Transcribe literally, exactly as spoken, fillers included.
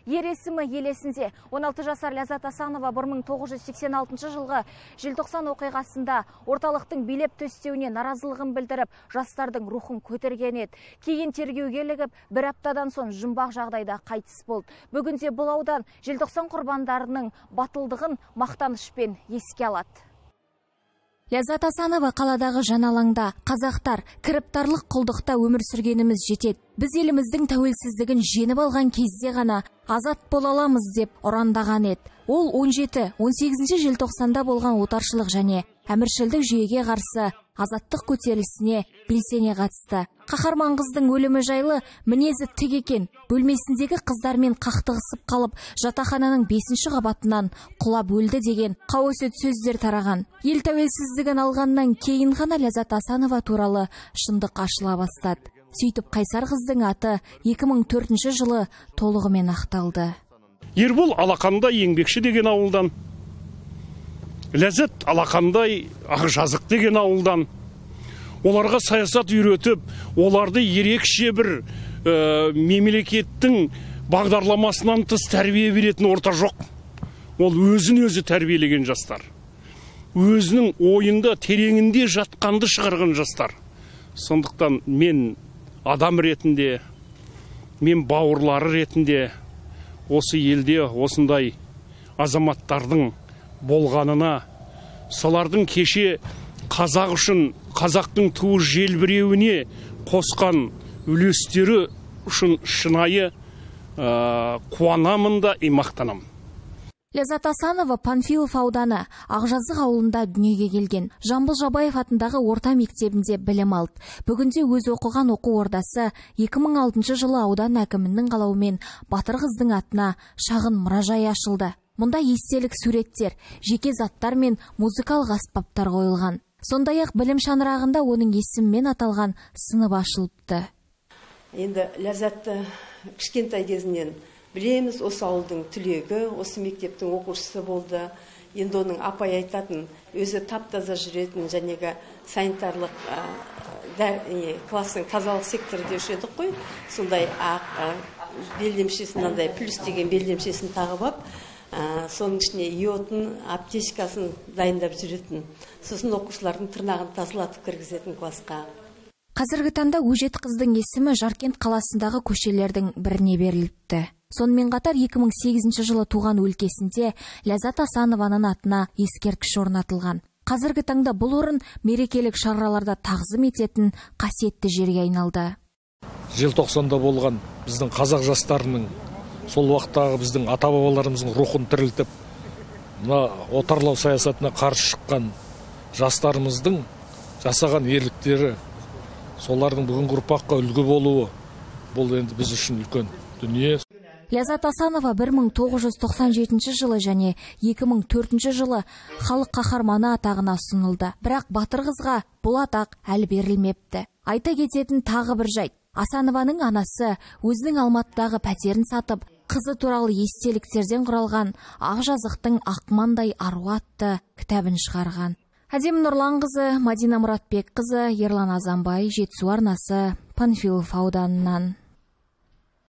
Ер есімі ел есінде. он алты жасар Ләззат Асанова бір мың тоғыз жүз сексен алтыншы жылғы желтоқсан оқиғасында орталықтың билеп төстеуіне наразылығын білдіріп, жастардың рухын көтерген еді. Кейін тергеуге ілігіп, бір аптадан соң жұмбақ жағдайда қайтыс болды. Бүгінде бұл аудан желтоқсан құрбандарының батылдығын мақтанышпен еске алады. Ләззат Асанова қаладағы жаналаңда қазақтар кіріптарлық құлдықта өмір сүргеніміз жетеді. Біз еліміздің тәуелсіздігін жеңіп алған кезде ғана азат бола аламыз деп ұрандаған еді. Ол он жеті он сегізінші желтоқсанда болған отаршылық және әміршілдік жүйеге қарсы азаттық көтерілісіне белсене қатысты. Қаһарман қыздың өлімі жайлы мінезі тік екен. Бөлмесіндегі қыздармен қақтығысып қалып, жатақхананың бесінші қабатынан құлап өлді деген қауесет сөздер тараған. Ел тәуелсіздігін алғаннан кейін ғана Ләззат Асанова туралы шындық ашыла бастады. Сөйтіп қайсар қыздың аты екі мың төртінші жылы толығымен ақталды. Ербол Алақандай еңбекші деген ауылдан, Ләззат Алақандай Ақжазық деген ауылдан. Оларға саясат үйретіп, оларды ерекше бір ә, мемлекеттің бағдарламасынан тыс тәрбие беретін орта жоқ. Ол өзін өзі тәрбиелеген жастар. Өзінің ойында тереңінде жатқанды шығарған жастар. Сондықтан мен адам ретінде, мен бауырлары ретінде осы елде осындай азаматтардың болғанына, солардың кеше қазақ үшін қазақтың туы желбіреуіне қосқан үлестері үшін шынайы ә, қуанамын да мақтанамын. Ләззат Асанова Панфилов ауданы Ақжазық ауылында дүниеге келген. Жамбыл Жабаев атындағы орта мектебінде білім алды. Бүгінде өз оқыған оқу ордасы екі мың алтыншы жылы аудан әкімінің қалауымен Батыр қыздың атына шағын мұражай ашылды. Мұнда естелік суреттер, жеке заттар мен музыкалық аспаптар қойылған. Сондай-ақ білім шаңырағында оның есімімен аталған сынып ашылыпты. Енді Ләззатты кішкентай кезінен білеміз, осы ауылдың түлегі, осы мектептің оқушысы болды. Енді оның апай айтатын, өзі тап-таза жүретін жәнегі санитарлық класстың тазалық секторы деуші едік қой. Сондай ақ белдемшесін, плюс деген белдемшесін тағып ап, соның ішіне иотын, аптечкасын дайындап жүретін. Сосын оқушылардың тырнағын тазалатып кіргізетін классқа. Қазіргі таңда өжет қыздың есімі Жаркент қаласындағы көшелердің біріне беріліпті. Сонымен қатар екі мың сегізінші жылы туған өлкесінде Ләззат Асанованың атына ескерткіш орнатылған. Қазіргі таңда бұл орын мерекелік шараларда тағзым ететін қасиетті жерге айналды. Желтоқсанда болған біздің қазақ жастарының, сол уақыттағы біздің ата-бабаларымыздың рухын тірілтіп, мына отарлау саясатына қарсы шыққан жастарымыздың жасаған ерліктері, солардың бүгінгі ұрпаққа үлгі болуы, бұл енді біз үшін үлкен дүние. Ләззат Асанова бір мың тоғыз жүз тоқсан жетінші жылы және екі мың төртінші жылы халық қаһарманы атағына ұсынылды. Бірақ Батыр қызға бұл атақ әлі берілмепті. Айта кететін тағы бір жайт. Асанованың анасы өзінің Алматыдағы пәтерін сатып, қызы туралы естеліктерден құралған Ақжазықтың Ақмандай аруы атты кітабын шығарған. Әдем Нұрланқызы, Мадина Мұратбекқызы, Ерлан Азанбай, Жетісу арнасы, Панфилов ауданынан.